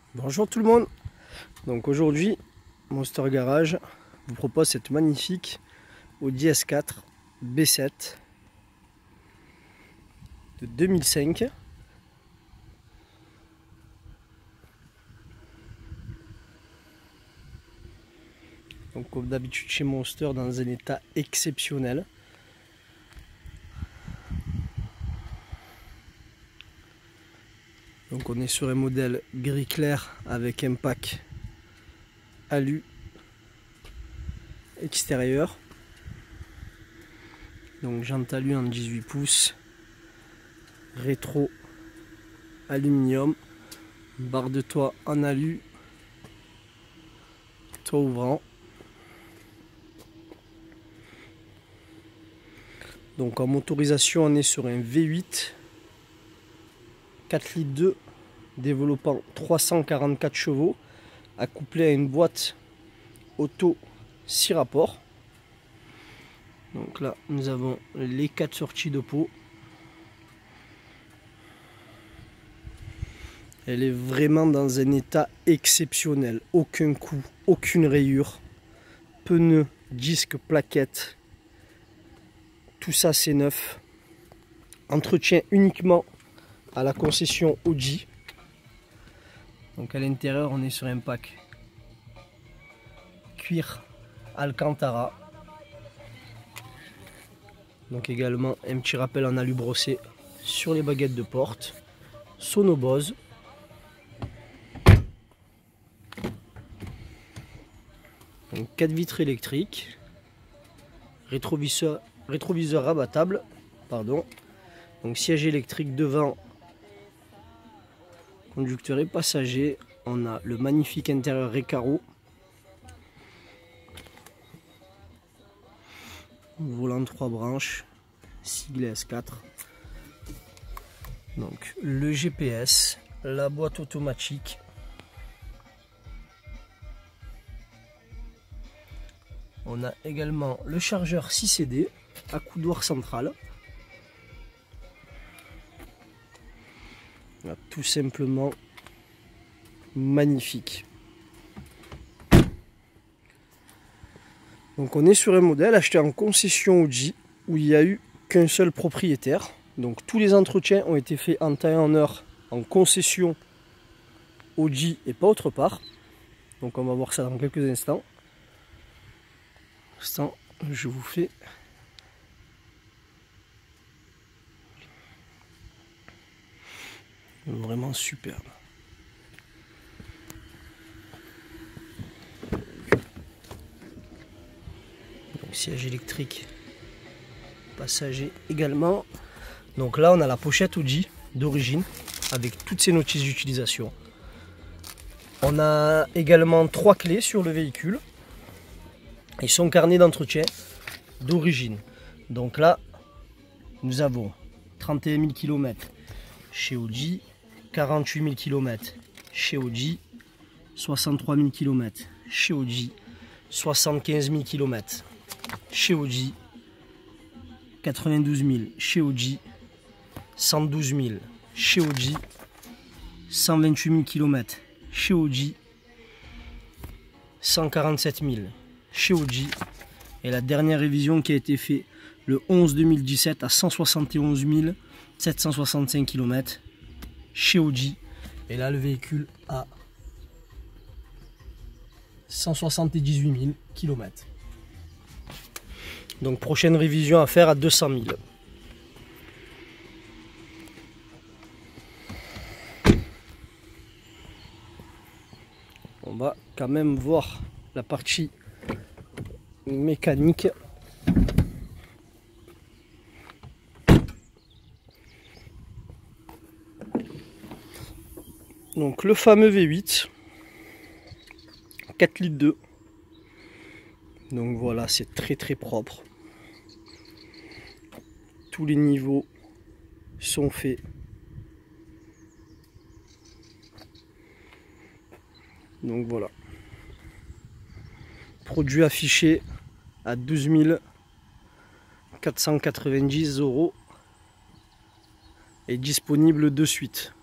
Bonjour tout le monde. Donc aujourd'hui, Monster Garage vous propose cette magnifique Audi S4 B7 de 2005. Donc comme d'habitude chez Monster, dans un état exceptionnel. Donc on est sur un modèle gris clair avec un pack alu extérieur. Donc jante alu en 18 pouces, rétro aluminium, barre de toit en alu, toit ouvrant. Donc en motorisation on est sur un V8 4 litres 2 développant 344 chevaux, accouplé à une boîte auto 6 rapports. Donc là nous avons les 4 sorties de pot. Elle est vraiment dans un état exceptionnel, aucun coup, aucune rayure, pneus, disques, plaquettes, tout ça c'est neuf. Entretien uniquement à la concession Audi. Donc à l'intérieur on est sur un pack cuir Alcantara. Donc également un petit rappel en alu brossé sur les baguettes de porte. Sono Bose. Donc 4 vitres électriques. Rétroviseur rabattable. Pardon. Donc siège électrique devant. Conducteur et passager, on a le magnifique intérieur Recaro, volant 3 branches, siglé S4, donc le GPS, la boîte automatique, on a également le chargeur 6 CD à coudoir central. Tout simplement magnifique. Donc on est sur un modèle acheté en concession Audi où il n'y a eu qu'un seul propriétaire. Donc tous les entretiens ont été faits en temps et en heure en concession Audi et pas autre part. Donc on va voir ça dans quelques instants. Je vous fais vraiment superbe. Donc siège électrique, passager également. Donc là on a la pochette Audi d'origine avec toutes ses notices d'utilisation. On a également 3 clés sur le véhicule et son carnet d'entretien d'origine. Donc là nous avons 31 000 km chez Audi, 48 000 km chez Audi, 63 000 km chez Audi, 75 000 km chez Audi, 92 000 chez Audi, 112 000 chez Audi, 128 000 km chez Audi, 147 000 chez Audi et la dernière révision qui a été faite le 11 2017 à 171 765 km chez Audi. Et là, le véhicule a 178 000 km. Donc, prochaine révision à faire à 200 000. On va quand même voir la partie mécanique. Donc le fameux V8 4 litres 2. Donc voilà, c'est très propre. Tous les niveaux sont faits. Donc voilà. Produit affiché à 12 490 € et disponible de suite.